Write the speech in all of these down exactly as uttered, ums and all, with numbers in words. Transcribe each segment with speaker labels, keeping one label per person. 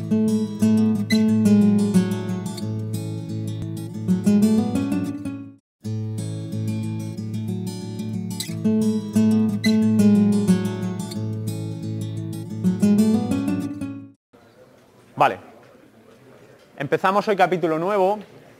Speaker 1: Vale, empezamos hoy capítulo nuevo,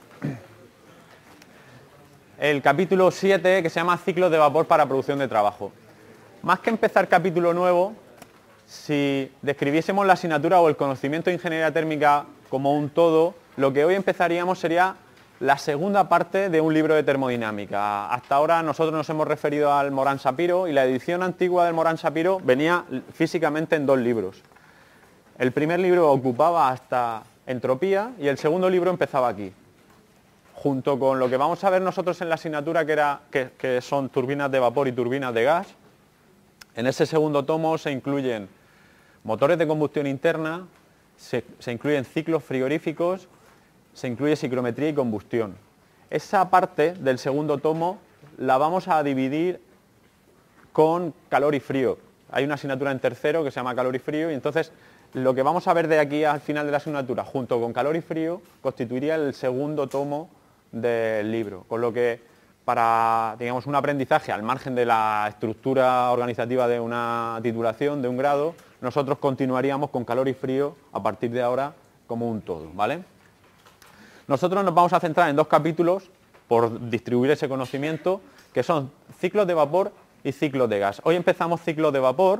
Speaker 1: el capítulo siete, que se llama ciclos de vapor para producción de trabajo. Más que empezar capítulo nuevo, si describiésemos la asignatura o el conocimiento de ingeniería térmica como un todo, lo que hoy empezaríamos sería la segunda parte de un libro de termodinámica. Hasta ahora nosotros nos hemos referido al Morán Sapiro y la edición antigua del Morán Sapiro venía físicamente en dos libros. El primer libro ocupaba hasta entropía y el segundo libro empezaba aquí. Junto con lo que vamos a ver nosotros en la asignatura, que, era, que, que son turbinas de vapor y turbinas de gas, en ese segundo tomo se incluyen motores de combustión interna, se, se incluyen ciclos frigoríficos, se incluye ciclometría y combustión. Esa parte del segundo tomo la vamos a dividir con calor y frío. Hay una asignatura en tercero que se llama calor y frío y entonces lo que vamos a ver de aquí al final de la asignatura, junto con calor y frío, constituiría el segundo tomo del libro. Con lo que, para digamos, un aprendizaje al margen de la estructura organizativa de una titulación, de un grado, nosotros continuaríamos con calor y frío a partir de ahora como un todo, ¿vale? Nosotros nos vamos a centrar en dos capítulos por distribuir ese conocimiento, que son ciclos de vapor y ciclos de gas. Hoy empezamos ciclos de vapor.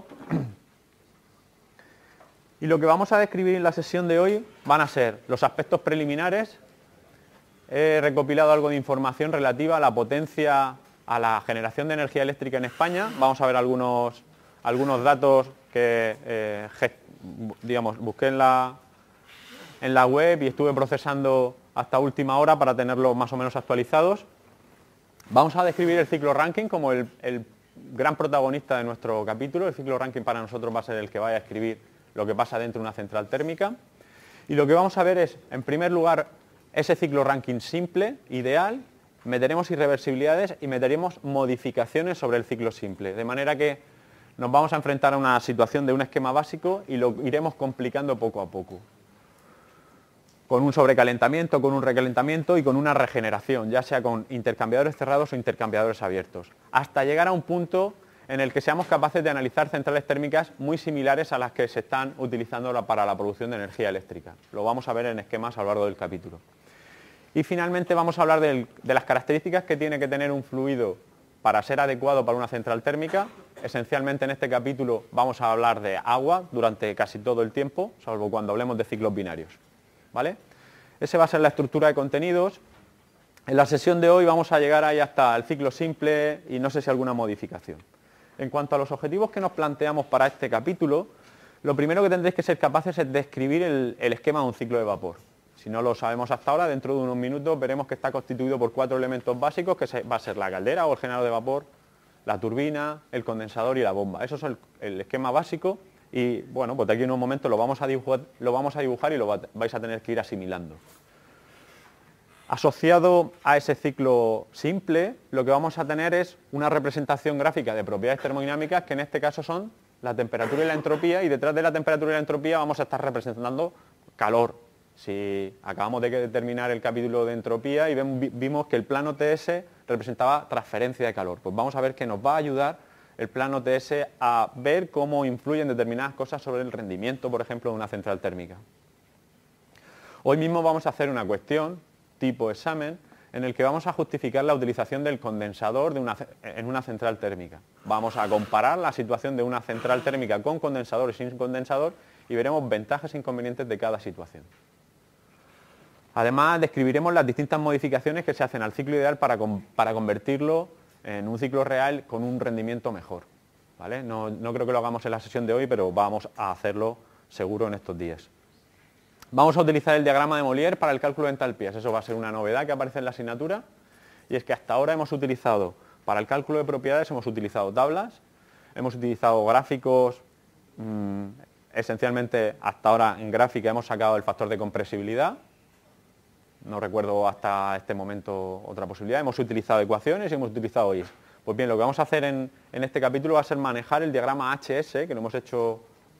Speaker 1: Y lo que vamos a describir en la sesión de hoy van a ser los aspectos preliminares. He recopilado algo de información relativa a la potencia, a la generación de energía eléctrica en España. Vamos a ver algunos, algunos datos que eh, digamos, busqué en la, en la web y estuve procesando hasta última hora para tenerlos más o menos actualizados. Vamos a describir el ciclo Rankine como el, el gran protagonista de nuestro capítulo. El ciclo Rankine para nosotros va a ser el que vaya a escribir lo que pasa dentro de una central térmica. Y lo que vamos a ver es, en primer lugar, ese ciclo Rankine simple, ideal, meteremos irreversibilidades y meteremos modificaciones sobre el ciclo simple, de manera que nos vamos a enfrentar a una situación de un esquema básico y lo iremos complicando poco a poco, con un sobrecalentamiento, con un recalentamiento y con una regeneración, ya sea con intercambiadores cerrados o intercambiadores abiertos, hasta llegar a un punto en el que seamos capaces de analizar centrales térmicas muy similares a las que se están utilizando para la producción de energía eléctrica. Lo vamos a ver en esquemas a lo largo del capítulo. Y finalmente vamos a hablar del, de las características que tiene que tener un fluido para ser adecuado para una central térmica. Esencialmente en este capítulo vamos a hablar de agua durante casi todo el tiempo, salvo cuando hablemos de ciclos binarios, ¿vale? Esa va a ser la estructura de contenidos. En la sesión de hoy vamos a llegar ahí hasta el ciclo simple y no sé si alguna modificación. En cuanto a los objetivos que nos planteamos para este capítulo, lo primero que tendréis que ser capaces es describir el, el esquema de un ciclo de vapor. Si no lo sabemos hasta ahora, dentro de unos minutos veremos que está constituido por cuatro elementos básicos, que va a ser la caldera o el generador de vapor, la turbina, el condensador y la bomba. Eso es el, el esquema básico y, bueno, pues de aquí en un momento lo vamos a dibujar, lo vamos a dibujar y lo va, vais a tener que ir asimilando. Asociado a ese ciclo simple, lo que vamos a tener es una representación gráfica de propiedades termodinámicas, que en este caso son la temperatura y la entropía, y detrás de la temperatura y la entropía vamos a estar representando calor. Si acabamos de terminar el capítulo de entropía y vimos que el plano T S representaba transferencia de calor, pues vamos a ver que nos va a ayudar el plano T S a ver cómo influyen determinadas cosas sobre el rendimiento, por ejemplo, de una central térmica. Hoy mismo vamos a hacer una cuestión tipo examen en el que vamos a justificar la utilización del condensador de una, en una central térmica. Vamos a comparar la situación de una central térmica con condensador y sin condensador y veremos ventajas e inconvenientes de cada situación. Además, describiremos las distintas modificaciones que se hacen al ciclo ideal para, para convertirlo en un ciclo real con un rendimiento mejor, ¿vale? No, no creo que lo hagamos en la sesión de hoy, pero vamos a hacerlo seguro en estos días. Vamos a utilizar el diagrama de Molière para el cálculo de entalpías. Eso va a ser una novedad que aparece en la asignatura. Y es que hasta ahora hemos utilizado, para el cálculo de propiedades, hemos utilizado tablas, hemos utilizado gráficos, mmm, esencialmente hasta ahora en gráfica hemos sacado el factor de compresibilidad. No recuerdo hasta este momento otra posibilidad. Hemos utilizado ecuaciones y hemos utilizado I S. Pues bien, lo que vamos a hacer en, en este capítulo va a ser manejar el diagrama H S, que lo hemos hecho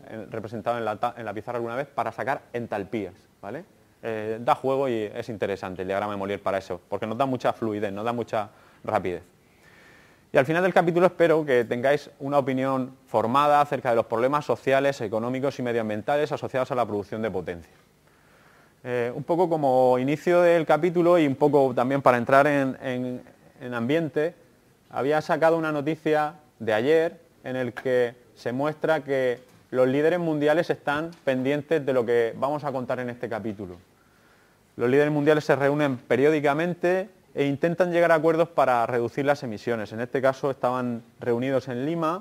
Speaker 1: eh, representado en la, en la pizarra alguna vez, para sacar entalpías, ¿vale? Eh, da juego y es interesante el diagrama de Mollier para eso, porque nos da mucha fluidez, nos da mucha rapidez. Y al final del capítulo espero que tengáis una opinión formada acerca de los problemas sociales, económicos y medioambientales asociados a la producción de potencia. Eh, un poco como inicio del capítulo y un poco también para entrar en, en, en ambiente, había sacado una noticia de ayer en el que se muestra que los líderes mundiales están pendientes de lo que vamos a contar en este capítulo. Los líderes mundiales se reúnen periódicamente e intentan llegar a acuerdos para reducir las emisiones. En este caso estaban reunidos en Lima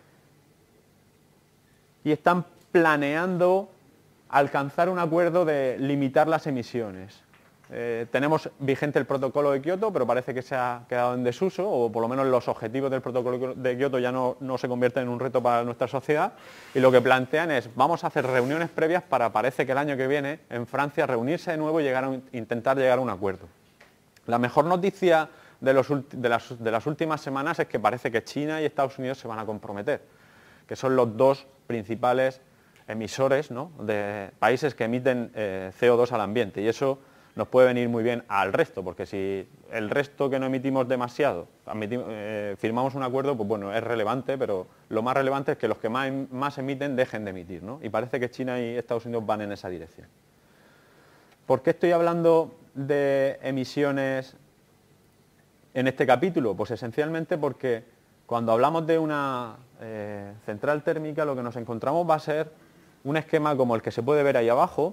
Speaker 1: y están planeando alcanzar un acuerdo de limitar las emisiones. Eh, tenemos vigente el protocolo de Kioto, pero parece que se ha quedado en desuso, o por lo menos los objetivos del protocolo de Kioto ya no, no se convierten en un reto para nuestra sociedad, y lo que plantean es, vamos a hacer reuniones previas para, parece que el año que viene, en Francia, reunirse de nuevo y llegar a un, intentar llegar a un acuerdo. La mejor noticia de, los, de, las, de las últimas semanas es que parece que China y Estados Unidos se van a comprometer, que son los dos principales emisores, ¿no?, de países que emiten eh, C O dos al ambiente, y eso nos puede venir muy bien al resto, porque si el resto que no emitimos demasiado, admitimos, eh, firmamos un acuerdo, pues bueno, es relevante, pero lo más relevante es que los que más, más emiten dejen de emitir, ¿no? Y parece que China y Estados Unidos van en esa dirección. ¿Por qué estoy hablando de emisiones en este capítulo? Pues esencialmente porque cuando hablamos de una eh, central térmica, lo que nos encontramos va a ser un esquema como el que se puede ver ahí abajo,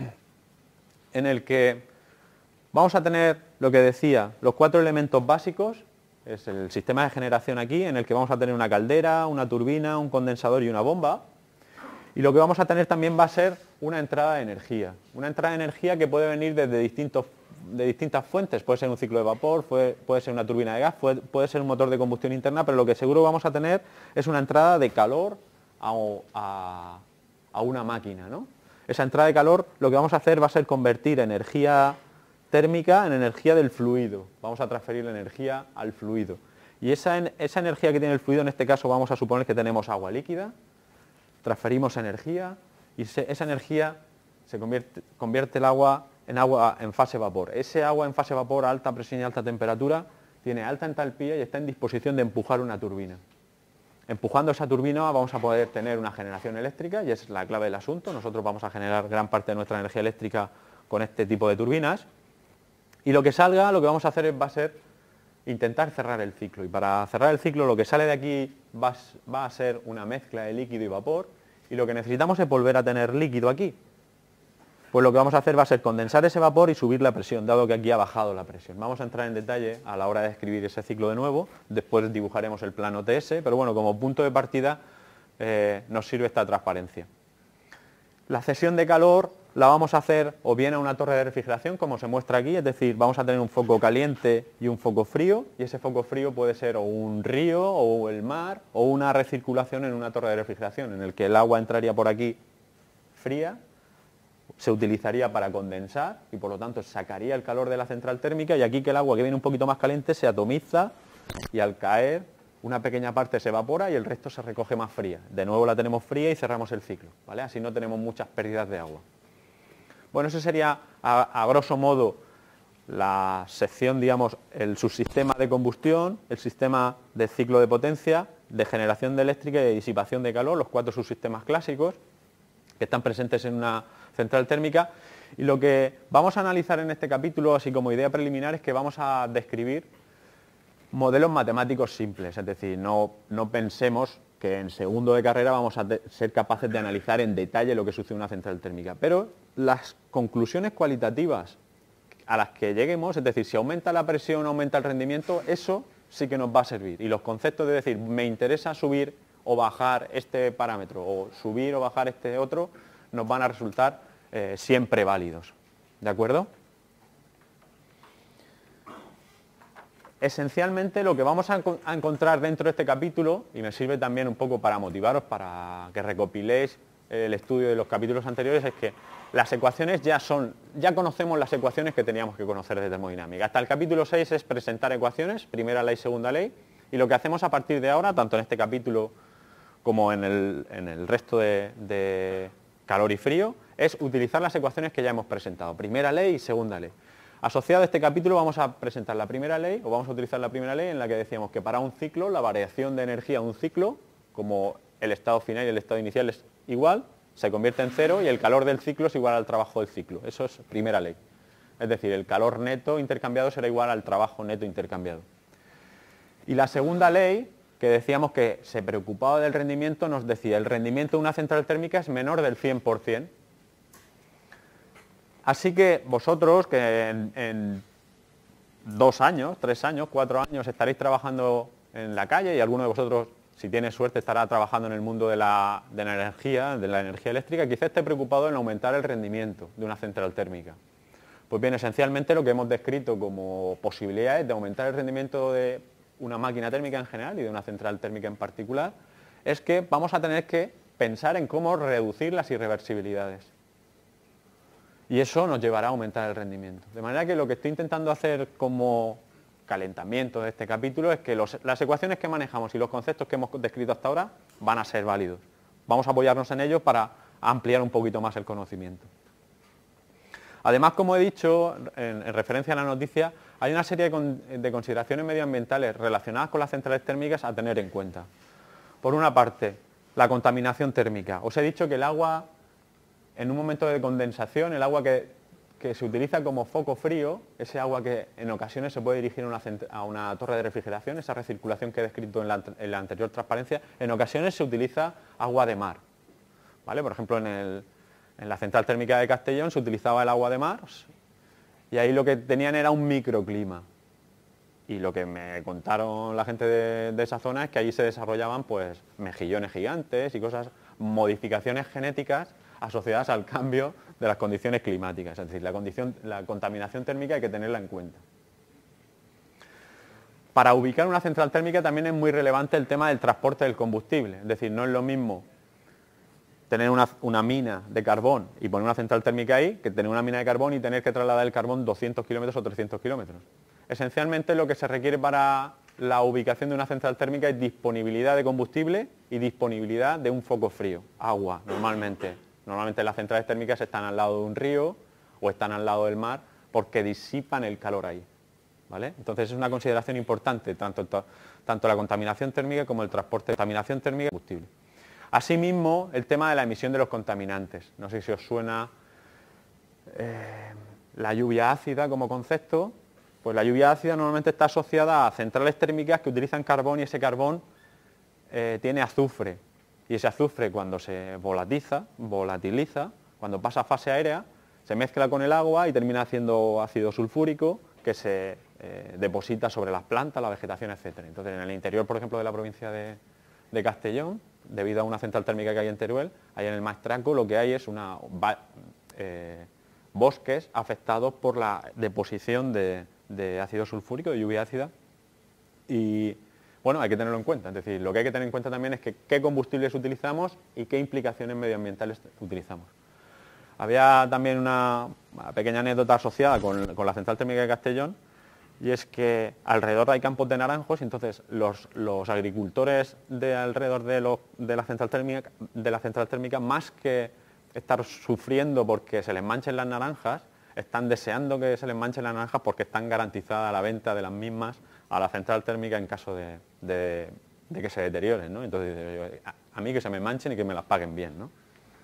Speaker 1: en el que vamos a tener lo que decía, los cuatro elementos básicos, es el sistema de generación aquí, en el que vamos a tener una caldera, una turbina, un condensador y una bomba, y lo que vamos a tener también va a ser una entrada de energía, una entrada de energía que puede venir desde distintos, de distintas fuentes, puede ser un ciclo de vapor, puede, puede ser una turbina de gas, puede, puede ser un motor de combustión interna, pero lo que seguro vamos a tener es una entrada de calor a, a, a una máquina, ¿no? Esa entrada de calor lo que vamos a hacer va a ser convertir energía térmica en energía del fluido. Vamos a transferir la energía al fluido. Y esa, esa energía que tiene el fluido, en este caso vamos a suponer que tenemos agua líquida, transferimos energía y se, esa energía se convierte, convierte el agua en agua en fase vapor. Ese agua en fase vapor a alta presión y alta temperatura tiene alta entalpía y está en disposición de empujar una turbina. Empujando esa turbina vamos a poder tener una generación eléctrica y es la clave del asunto. Nosotros vamos a generar gran parte de nuestra energía eléctrica con este tipo de turbinas y lo que salga, lo que vamos a hacer es, va a ser intentar cerrar el ciclo, y para cerrar el ciclo lo que sale de aquí va, va a ser una mezcla de líquido y vapor, y lo que necesitamos es volver a tener líquido aquí. Pues lo que vamos a hacer va a ser condensar ese vapor y subir la presión, dado que aquí ha bajado la presión. Vamos a entrar en detalle a la hora de escribir ese ciclo de nuevo, después dibujaremos el plano T S, pero bueno, como punto de partida eh, nos sirve esta transparencia. La cesión de calor la vamos a hacer o bien a una torre de refrigeración, como se muestra aquí, es decir, vamos a tener un foco caliente y un foco frío, y ese foco frío puede ser o un río, o el mar, o una recirculación en una torre de refrigeración, en el que el agua entraría por aquí fría, se utilizaría para condensar y por lo tanto sacaría el calor de la central térmica, y aquí que el agua que viene un poquito más caliente se atomiza y al caer una pequeña parte se evapora y el resto se recoge más fría. De nuevo la tenemos fría y cerramos el ciclo, ¿vale? Así no tenemos muchas pérdidas de agua. Bueno, ese sería a, a grosso modo la sección, digamos, el subsistema de combustión, el sistema de ciclo de potencia, de generación de eléctrica y de disipación de calor, los cuatro subsistemas clásicos que están presentes en una central térmica, y lo que vamos a analizar en este capítulo, así como idea preliminar, es que vamos a describir modelos matemáticos simples, es decir, no, no pensemos que en segundo de carrera vamos a ser capaces de analizar en detalle lo que sucede en una central térmica, pero las conclusiones cualitativas a las que lleguemos, es decir, si aumenta la presión, aumenta el rendimiento, eso sí que nos va a servir, y los conceptos de decir, me interesa subir o bajar este parámetro, o subir o bajar este otro, nos van a resultar eh, siempre válidos, ¿de acuerdo? Esencialmente lo que vamos a, a encontrar dentro de este capítulo, y me sirve también un poco para motivaros, para que recopiléis el estudio de los capítulos anteriores, es que las ecuaciones ya son, ya conocemos las ecuaciones que teníamos que conocer de termodinámica. Hasta el capítulo seis es presentar ecuaciones, primera ley, segunda ley, y lo que hacemos a partir de ahora, tanto en este capítulo como en el, en el resto de, de calor y frío, es utilizar las ecuaciones que ya hemos presentado, primera ley y segunda ley. Asociado a este capítulo vamos a presentar la primera ley, o vamos a utilizar la primera ley en la que decíamos que para un ciclo, la variación de energía de un ciclo, como el estado final y el estado inicial es igual, se convierte en cero y el calor del ciclo es igual al trabajo del ciclo. Eso es primera ley. Es decir, el calor neto intercambiado será igual al trabajo neto intercambiado. Y la segunda ley, que decíamos que se preocupaba del rendimiento, nos decía el rendimiento de una central térmica es menor del cien por cien. Así que vosotros, que en, en dos años, tres años, cuatro años estaréis trabajando en la calle y alguno de vosotros, si tiene suerte, estará trabajando en el mundo de la, de la energía, de la energía eléctrica, quizá esté preocupado en aumentar el rendimiento de una central térmica. Pues bien, esencialmente lo que hemos descrito como posibilidades de aumentar el rendimiento de una máquina térmica en general y de una central térmica en particular, es que vamos a tener que pensar en cómo reducir las irreversibilidades. Y eso nos llevará a aumentar el rendimiento. De manera que lo que estoy intentando hacer como calentamiento de este capítulo es que los, las ecuaciones que manejamos y los conceptos que hemos descrito hasta ahora van a ser válidos. Vamos a apoyarnos en ellos para ampliar un poquito más el conocimiento. Además, como he dicho, en, en referencia a la noticia, hay una serie de, con, de consideraciones medioambientales relacionadas con las centrales térmicas a tener en cuenta. Por una parte, la contaminación térmica. Os he dicho que el agua, en un momento de condensación, el agua que, que se utiliza como foco frío, ese agua que en ocasiones se puede dirigir a una, a una torre de refrigeración, esa recirculación que he descrito en la, en la anterior transparencia, en ocasiones se utiliza agua de mar. ¿Vale? Por ejemplo, en, el, en la central térmica de Castellón se utilizaba el agua de mar y ahí lo que tenían era un microclima. Y lo que me contaron la gente de, de esa zona es que allí se desarrollaban pues mejillones gigantes y cosas, modificaciones genéticas asociadas al cambio de las condiciones climáticas. Es decir, la, condición, la contaminación térmica hay que tenerla en cuenta. Para ubicar una central térmica también es muy relevante el tema del transporte del combustible. Es decir, no es lo mismo tener una, una mina de carbón y poner una central térmica ahí que tener una mina de carbón y tener que trasladar el carbón doscientos kilómetros o trescientos kilómetros. Esencialmente lo que se requiere para la ubicación de una central térmica es disponibilidad de combustible y disponibilidad de un foco frío, agua normalmente. Normalmente las centrales térmicas están al lado de un río o están al lado del mar porque disipan el calor ahí. ¿Vale? Entonces es una consideración importante, tanto, tanto la contaminación térmica como el transporte de contaminación térmica y combustible. Asimismo, el tema de la emisión de los contaminantes. No sé si os suena eh, la lluvia ácida como concepto. Pues la lluvia ácida normalmente está asociada a centrales térmicas que utilizan carbón y ese carbón eh, tiene azufre. Y ese azufre cuando se volatiza, volatiliza, cuando pasa a fase aérea, se mezcla con el agua y termina haciendo ácido sulfúrico que se eh, deposita sobre las plantas, la vegetación, etcétera. Entonces, en el interior, por ejemplo, de la provincia de, de Castellón, debido a una central térmica que hay en Teruel, ahí en el Maestranco lo que hay es una, eh, bosques afectados por la deposición de, de ácido sulfúrico, de lluvia ácida, y bueno, hay que tenerlo en cuenta. Es decir, lo que hay que tener en cuenta también es que qué combustibles utilizamos y qué implicaciones medioambientales utilizamos. Había también una, una pequeña anécdota asociada con, con la central térmica de Castellón, y es que alrededor hay campos de naranjos y entonces los, los agricultores de alrededor de, los, de, la central térmica, de la central térmica, más que estar sufriendo porque se les manchen las naranjas, están deseando que se les manchen las naranjas porque están garantizadas la venta de las mismas a la central térmica en caso de, de, de que se deterioren, ¿no? Entonces, a, a mí que se me manchen y que me las paguen bien, ¿no?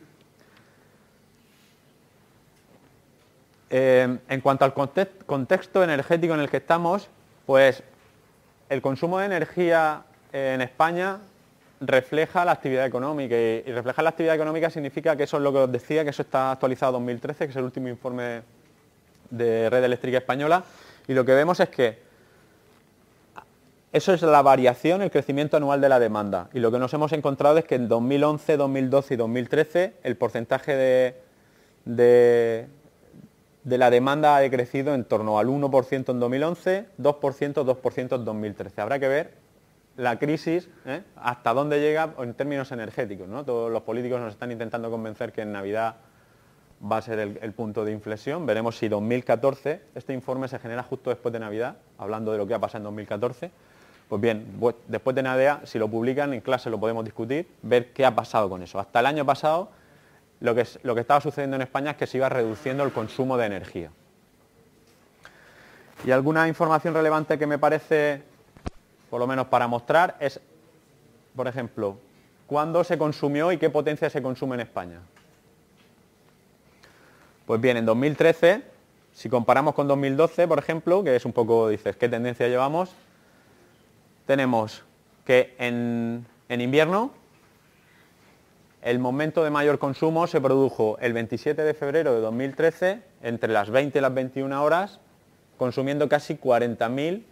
Speaker 1: Eh, en cuanto al context, contexto energético en el que estamos, pues el consumo de energía en España refleja la actividad económica y, y reflejar la actividad económica significa que eso es lo que os decía, que eso está actualizado en dos mil trece, que es el último informe de Red Eléctrica Española, y lo que vemos es que eso es la variación, el crecimiento anual de la demanda, y lo que nos hemos encontrado es que en dos mil once, dos mil doce y dos mil trece el porcentaje de, de de la demanda ha decrecido en torno al uno por ciento en dos mil once, dos por ciento, dos por ciento en dos mil trece. Habrá que ver la crisis, ¿eh? hasta dónde llega en términos energéticos, ¿no? Todos los políticos nos están intentando convencer que en Navidad va a ser el, el punto de inflexión. Veremos si dos mil catorce, este informe se genera justo después de Navidad, hablando de lo que ha pasado en dos mil catorce, Pues bien, después de NADEA, si lo publican en clase lo podemos discutir, ver qué ha pasado con eso. Hasta el año pasado, lo que, lo que estaba sucediendo en España es que se iba reduciendo el consumo de energía. Y alguna información relevante que me parece, por lo menos para mostrar, es, por ejemplo, cuándo se consumió y qué potencia se consume en España. Pues bien, en dos mil trece, si comparamos con dos mil doce, por ejemplo, que es un poco, dices, ¿qué tendencia llevamos? Tenemos que en, en invierno el momento de mayor consumo se produjo el veintisiete de febrero de dos mil trece, entre las veinte y las veintiuna horas, consumiendo casi cuarenta mil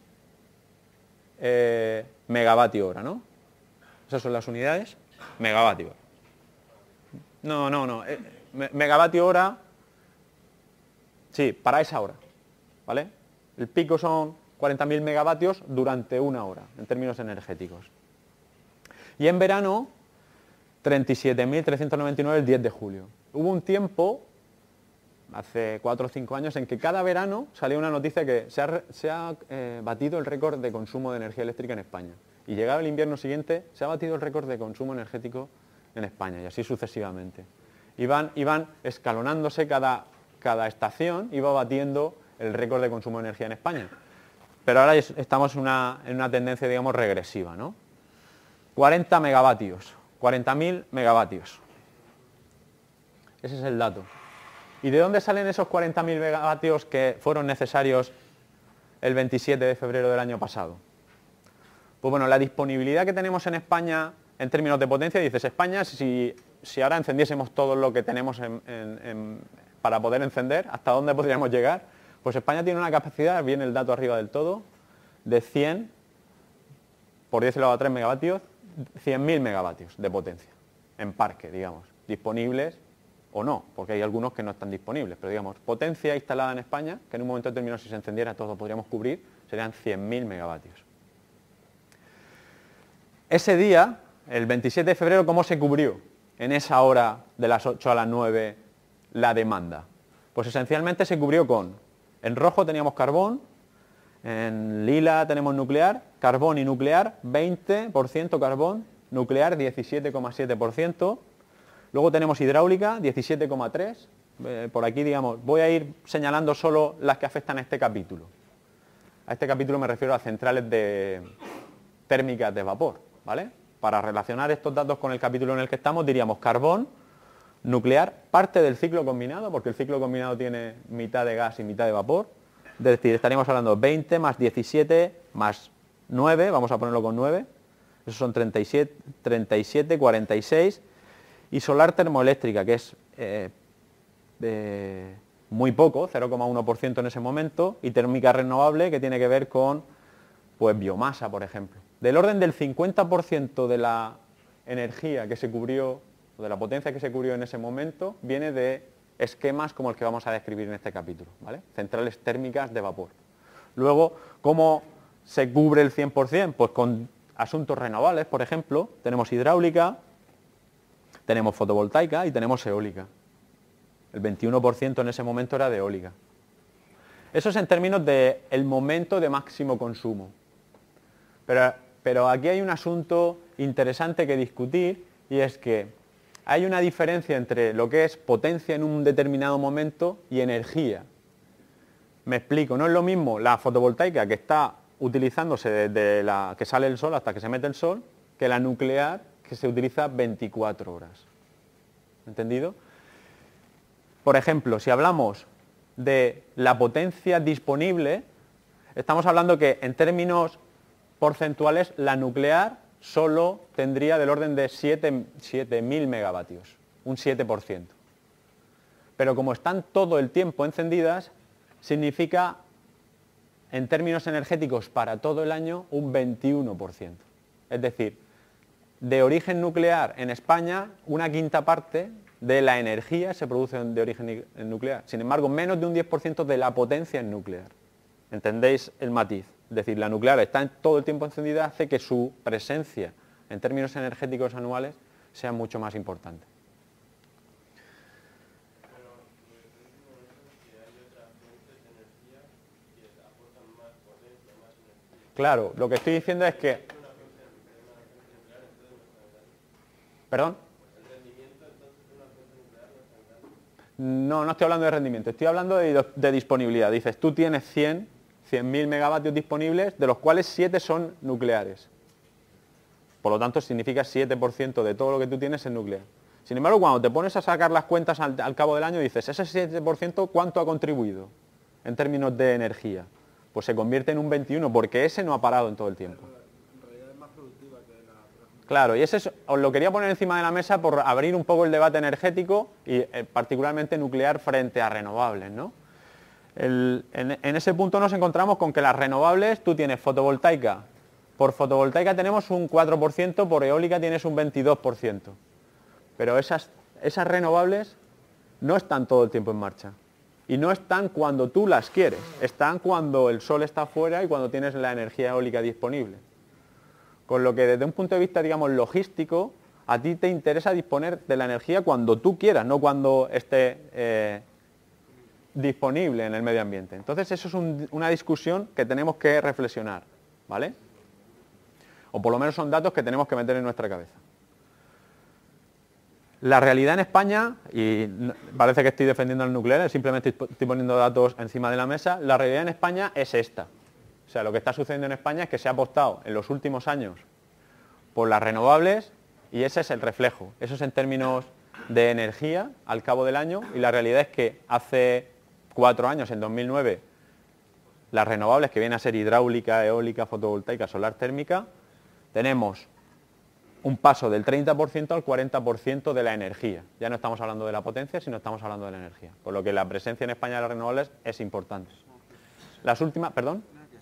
Speaker 1: eh, megavatio hora, ¿no? Esas son las unidades, megavatio hora. No, no, no, eh, megavatio hora, sí, para esa hora, ¿vale? El pico son cuarenta mil megavatios durante una hora, en términos energéticos. Y en verano, treinta y siete mil trescientos noventa y nueve el diez de julio. Hubo un tiempo, hace cuatro o cinco años, en que cada verano salía una noticia que se ha, se ha eh, batido el récord de consumo de energía eléctrica en España. Y llegado el invierno siguiente, se ha batido el récord de consumo energético en España, y así sucesivamente. Iban, iban escalonándose cada, cada estación, iba batiendo el récord de consumo de energía en España. Pero ahora estamos en una, en una tendencia, digamos, regresiva, ¿no? cuarenta megavatios, cuarenta mil megavatios. Ese es el dato. ¿Y de dónde salen esos cuarenta mil megavatios que fueron necesarios el veintisiete de febrero del año pasado? Pues bueno, la disponibilidad que tenemos en España en términos de potencia, dices, España, si, si ahora encendiésemos todo lo que tenemos en, en, en, para poder encender, ¿hasta dónde podríamos llegar? Pues España tiene una capacidad, viene el dato arriba del todo, de cien por diez elevado a tres megavatios, cien mil megavatios de potencia, en parque, digamos, disponibles o no, porque hay algunos que no están disponibles, pero digamos, potencia instalada en España, que en un momento determinado si se encendiera todo podríamos cubrir, serían cien mil megavatios. Ese día, el veintisiete de febrero, ¿cómo se cubrió en esa hora de las ocho a las nueve la demanda? Pues esencialmente se cubrió con, en rojo teníamos carbón, en lila tenemos nuclear, carbón y nuclear, veinte por ciento carbón, nuclear diecisiete coma siete por ciento, luego tenemos hidráulica diecisiete coma tres por ciento, eh, por aquí digamos, voy a ir señalando solo las que afectan a este capítulo. A este capítulo me refiero a centrales de térmicas de vapor, ¿vale? Para relacionar estos datos con el capítulo en el que estamos diríamos carbón, nuclear, parte del ciclo combinado, porque el ciclo combinado tiene mitad de gas y mitad de vapor. Es decir, estaríamos hablando veinte más diecisiete más nueve, vamos a ponerlo con nueve, esos son treinta y siete, treinta y siete, cuarenta y seis, y solar termoeléctrica, que es eh, eh, muy poco, cero coma uno por ciento en ese momento, y térmica renovable, que tiene que ver con pues, biomasa, por ejemplo. Del orden del cincuenta por ciento de la energía que se cubrió, o de la potencia que se cubrió en ese momento, viene de esquemas como el que vamos a describir en este capítulo, ¿vale? Centrales térmicas de vapor. Luego, ¿cómo se cubre el cien por ciento? Pues con asuntos renovables, por ejemplo, tenemos hidráulica, tenemos fotovoltaica y tenemos eólica. El veintiuno por ciento en ese momento era de eólica. Eso es en términos del momento de máximo consumo. Pero, pero aquí hay un asunto interesante que discutir, y es que hay una diferencia entre lo que es potencia en un determinado momento y energía. Me explico, no es lo mismo la fotovoltaica que está utilizándose desde la que sale el sol hasta que se mete el sol, que la nuclear que se utiliza veinticuatro horas. ¿Entendido? Por ejemplo, si hablamos de la potencia disponible, estamos hablando que en términos porcentuales la nuclear solo tendría del orden de siete mil megavatios, un siete por ciento. Pero como están todo el tiempo encendidas, significa, en términos energéticos para todo el año, un veintiuno por ciento. Es decir, de origen nuclear en España, una quinta parte de la energía se produce de origen nuclear. Sin embargo, menos de un diez por ciento de la potencia es nuclear. ¿Entendéis el matiz? Es decir, la nuclear está todo el tiempo encendida, hace que su presencia en términos energéticos anuales sea mucho más importante.
Speaker 2: Pero lo que último es que hay otras fuentes de energía que aportan más potencia, más energía.
Speaker 1: Claro, lo que estoy diciendo es que... ¿Perdón? No, no estoy hablando de rendimiento, estoy hablando de, de disponibilidad. Dices, tú tienes cien mil megavatios disponibles, de los cuales siete son nucleares. Por lo tanto, significa siete por ciento de todo lo que tú tienes es nuclear. Sin embargo, cuando te pones a sacar las cuentas al, al cabo del año, dices, ese siete por ciento, ¿cuánto ha contribuido en términos de energía? Pues se convierte en un veintiuno, porque ese no ha parado en todo el tiempo. Claro, y ese es, os lo quería poner encima de la mesa por abrir un poco el debate energético y eh, particularmente nuclear frente a renovables, ¿no? El, en, en ese punto nos encontramos con que las renovables, tú tienes fotovoltaica, por fotovoltaica tenemos un cuatro por ciento, por eólica tienes un veintidós por ciento. Pero esas, esas renovables no están todo el tiempo en marcha. Y no están cuando tú las quieres, están cuando el sol está afuera y cuando tienes la energía eólica disponible. Con lo que desde un punto de vista, digamos, logístico, a ti te interesa disponer de la energía cuando tú quieras, no cuando esté eh, disponible en el medio ambiente. Entonces eso es un, una discusión que tenemos que reflexionar, ¿vale? O por lo menos son datos que tenemos que meter en nuestra cabeza. La realidad en España, y parece que estoy defendiendo el nuclear, simplemente estoy poniendo datos encima de la mesa, la realidad en España es esta. O sea, lo que está sucediendo en España es que se ha apostado en los últimos años por las renovables y ese es el reflejo. Eso es en términos de energía al cabo del año y la realidad es que hace cuatro años, en dos mil nueve, las renovables, que vienen a ser hidráulica, eólica, fotovoltaica, solar térmica, tenemos un paso del treinta por ciento al cuarenta por ciento de la energía. Ya no estamos hablando de la potencia, sino estamos hablando de la energía. Por lo que la presencia en España de las renovables es importante. Las últimas, perdón.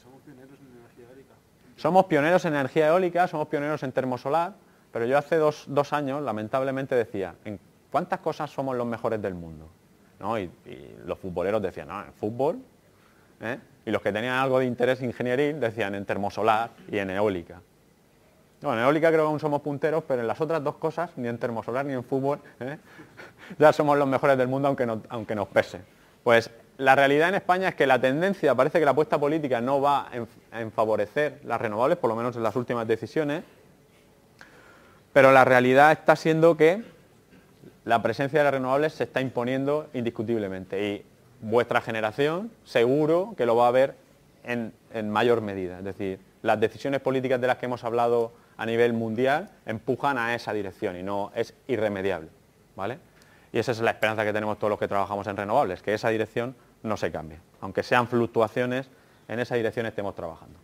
Speaker 1: Somos pioneros en energía eólica, somos pioneros en termosolar, pero yo hace dos, dos años, lamentablemente, decía, ¿en cuántas cosas somos los mejores del mundo? ¿No? Y, y los futboleros decían, no, en fútbol, ¿eh? Y los que tenían algo de interés ingenieril decían en termosolar y en eólica. Bueno, en eólica creo que aún somos punteros, pero en las otras dos cosas, ni en termosolar ni en fútbol, ¿eh? Ya somos los mejores del mundo aunque nos, aunque nos pese. Pues la realidad en España es que la tendencia, parece que la apuesta política no va en, en favorecer las renovables, por lo menos en las últimas decisiones, pero la realidad está siendo que la presencia de las renovables se está imponiendo indiscutiblemente y vuestra generación seguro que lo va a ver en, en mayor medida. Es decir, las decisiones políticas de las que hemos hablado a nivel mundial empujan a esa dirección y no es irremediable, ¿vale? Y esa es la esperanza que tenemos todos los que trabajamos en renovables, que esa dirección no se cambie. Aunque sean fluctuaciones, en esa dirección estemos trabajando.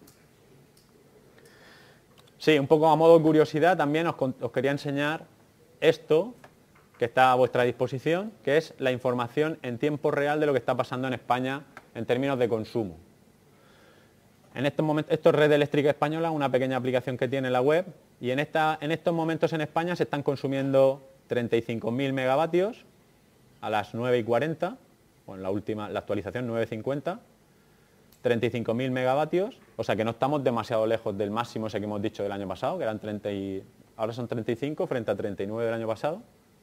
Speaker 1: Sí, un poco a modo de curiosidad también os, os quería enseñar esto que está a vuestra disposición, que es la información en tiempo real de lo que está pasando en España en términos de consumo. En estos momentos, esto es Red Eléctrica Española, una pequeña aplicación que tiene la web, y en, esta, en estos momentos en España se están consumiendo treinta y cinco mil megavatios a las nueve y cuarenta, o en la última, la actualización nueve y cincuenta, treinta y cinco mil megavatios, o sea que no estamos demasiado lejos del máximo ese que hemos dicho del año pasado, que eran treinta y, ahora son treinta y cinco frente a treinta y nueve del año pasado.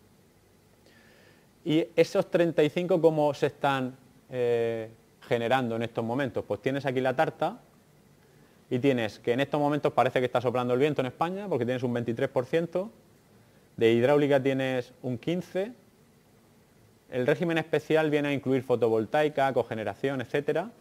Speaker 1: Y esos treinta y cinco, ¿cómo se están eh, generando en estos momentos? Pues tienes aquí la tarta y tienes que en estos momentos parece que está soplando el viento en España porque tienes un veintitrés por ciento, de hidráulica tienes un quince por ciento, el régimen especial viene a incluir fotovoltaica, cogeneración, etcétera.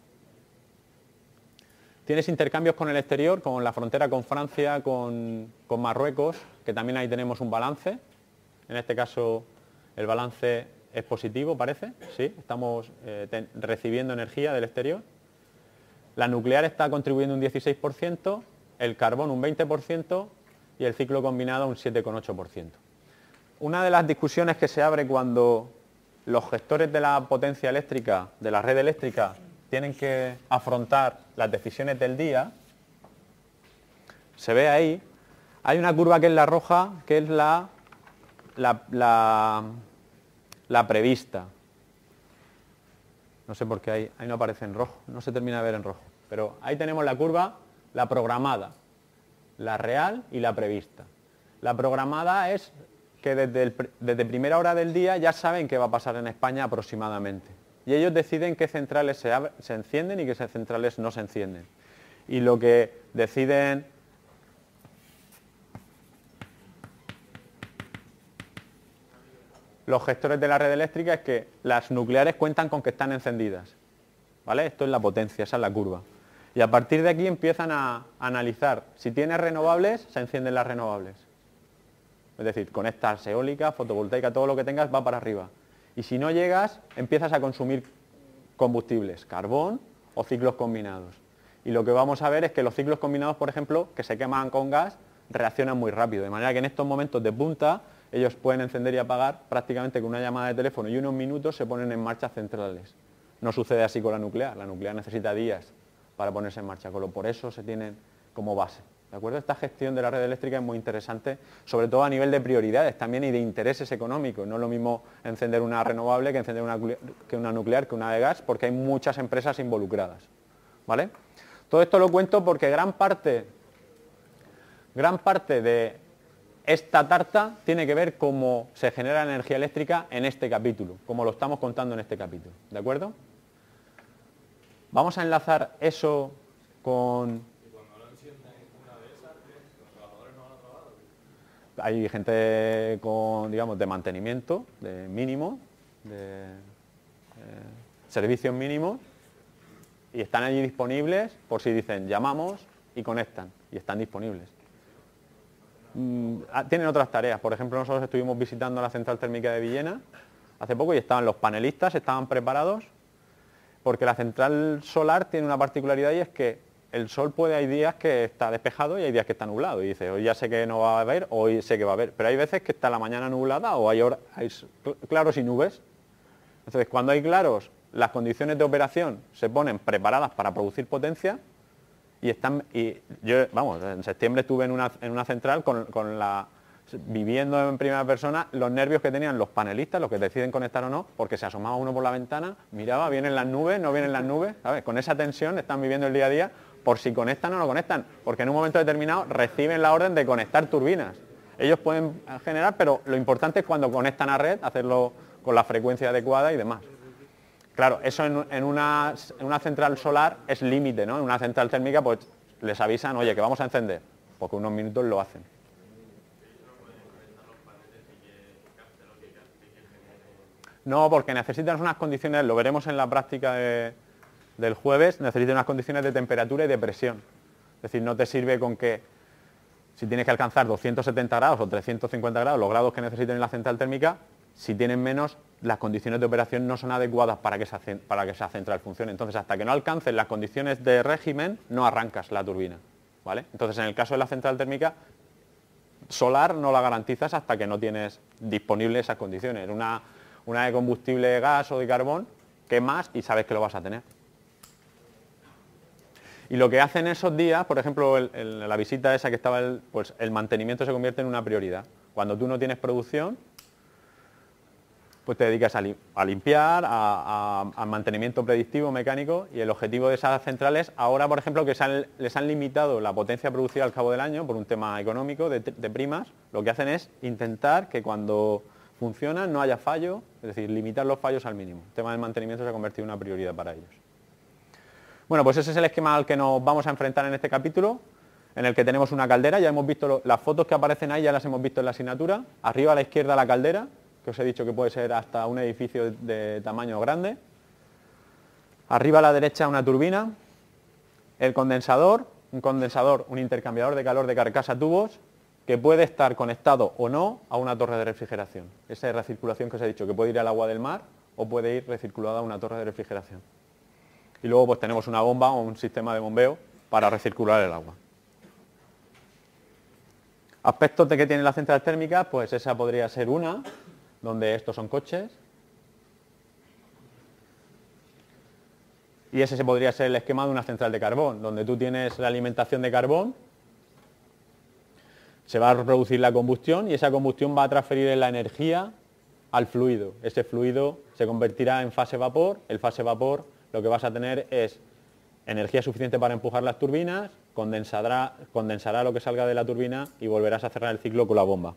Speaker 1: Tienes intercambios con el exterior, como en la frontera con Francia, con, con Marruecos, que también ahí tenemos un balance. En este caso el balance es positivo, parece, sí, estamos eh, ten, recibiendo energía del exterior. La nuclear está contribuyendo un dieciséis por ciento, el carbón un veinte por ciento y el ciclo combinado un siete coma ocho por ciento. Una de las discusiones que se abre cuando los gestores de la potencia eléctrica, de la red eléctrica, tienen que afrontar las decisiones del día, se ve ahí, hay una curva que es la roja, que es la, la, la, la prevista. No sé por qué ahí, ahí no aparece en rojo, no se termina de ver en rojo. Pero ahí tenemos la curva, la programada, la real y la prevista. La programada es que desde, el, desde primera hora del día ya saben qué va a pasar en España aproximadamente. Y ellos deciden qué centrales se, abre, se encienden y qué centrales no se encienden. Y lo que deciden los gestores de la red eléctrica es que las nucleares cuentan con que están encendidas. ¿Vale? Esto es la potencia, esa es la curva. Y a partir de aquí empiezan a analizar. Si tienes renovables, se encienden las renovables. Es decir, conectas eólica, fotovoltaica, todo lo que tengas va para arriba. Y si no llegas, empiezas a consumir combustibles, carbón o ciclos combinados. Y lo que vamos a ver es que los ciclos combinados, por ejemplo, que se queman con gas, reaccionan muy rápido. De manera que en estos momentos de punta, ellos pueden encender y apagar prácticamente con una llamada de teléfono y unos minutos se ponen en marcha centrales. No sucede así con la nuclear. La nuclear necesita días para ponerse en marcha, con lo por eso se tienen como base. ¿De acuerdo? Esta gestión de la red eléctrica es muy interesante, sobre todo a nivel de prioridades también y de intereses económicos. No es lo mismo encender una renovable que encender una, que una nuclear, que una de gas, porque hay muchas empresas involucradas. ¿Vale? Todo esto lo cuento porque gran parte, gran parte de esta tarta tiene que ver cómo se genera energía eléctrica en este capítulo, como lo estamos contando en este capítulo. ¿De acuerdo? Vamos a enlazar eso con... Hay gente con, digamos, de mantenimiento, de mínimo, de eh, servicios mínimos, y están allí disponibles por si dicen llamamos y conectan, y están disponibles. Mm, tienen otras tareas. Por ejemplo, nosotros estuvimos visitando la central térmica de Villena hace poco y estaban los panelistas, estaban preparados, porque la central solar tiene una particularidad y es que el sol puede, hay días que está despejado y hay días que está nublado. Y dice, hoy ya sé que no va a haber, hoy sé que va a haber. Pero hay veces que está la mañana nublada o hay, hora, hay claros y nubes. Entonces, cuando hay claros, las condiciones de operación se ponen preparadas para producir potencia y están... Y yo, vamos, en septiembre estuve en una, en una central con, con la... viviendo en primera persona los nervios que tenían los panelistas, los que deciden conectar o no, porque se asomaba uno por la ventana, miraba, vienen las nubes, no vienen las nubes, ¿sabes? Con esa tensión están viviendo el día a día por si conectan o no conectan, porque en un momento determinado reciben la orden de conectar turbinas. Ellos pueden generar, pero lo importante es cuando conectan a red, hacerlo con la frecuencia adecuada y demás. Claro, eso en, en, una, en una central solar es límite, ¿no? En una central térmica pues les avisan, oye, que vamos a encender, porque unos minutos lo hacen. No, porque necesitan unas condiciones, lo veremos en la práctica de, del jueves, necesitan unas condiciones de temperatura y de presión. Es decir, no te sirve con que si tienes que alcanzar doscientos setenta grados o trescientos cincuenta grados, los grados que necesiten en la central térmica, si tienen menos, las condiciones de operación no son adecuadas para que esa, para que esa central funcione. Entonces, hasta que no alcances las condiciones de régimen, no arrancas la turbina. ¿Vale? Entonces, en el caso de la central térmica, solar no la garantizas hasta que no tienes disponibles esas condiciones. En una Una de combustible de gas o de carbón, quemas y sabes que lo vas a tener. Y lo que hacen esos días, por ejemplo, el, el, la visita esa que estaba, el, pues el mantenimiento se convierte en una prioridad. Cuando tú no tienes producción, pues te dedicas a, li a limpiar, a, a, a mantenimiento predictivo mecánico, y el objetivo de esas centrales, ahora por ejemplo que se han, les han limitado la potencia producida al cabo del año por un tema económico de, de primas, lo que hacen es intentar que cuando funcionan no haya fallo, es decir, limitar los fallos al mínimo. El tema del mantenimiento se ha convertido en una prioridad para ellos. Bueno, pues ese es el esquema al que nos vamos a enfrentar en este capítulo, en el que tenemos una caldera. Ya hemos visto lo, las fotos que aparecen ahí, ya las hemos visto en la asignatura. Arriba a la izquierda la caldera, que os he dicho que puede ser hasta un edificio de, de tamaño grande. Arriba a la derecha una turbina. El condensador, un condensador, un intercambiador de calor de carcasa tubos, que puede estar conectado o no a una torre de refrigeración. Esa es recirculación que os he dicho, que puede ir al agua del mar o puede ir recirculada a una torre de refrigeración. Y luego pues tenemos una bomba o un sistema de bombeo para recircular el agua. Aspectos de que tiene la central térmica, pues esa podría ser una, donde estos son coches. Y ese se podría ser el esquema de una central de carbón, donde tú tienes la alimentación de carbón, se va a reproducir la combustión y esa combustión va a transferir la energía al fluido. Ese fluido se convertirá en fase vapor. El fase vapor lo que vas a tener es energía suficiente para empujar las turbinas, condensará, condensará lo que salga de la turbina y volverás a cerrar el ciclo con la bomba.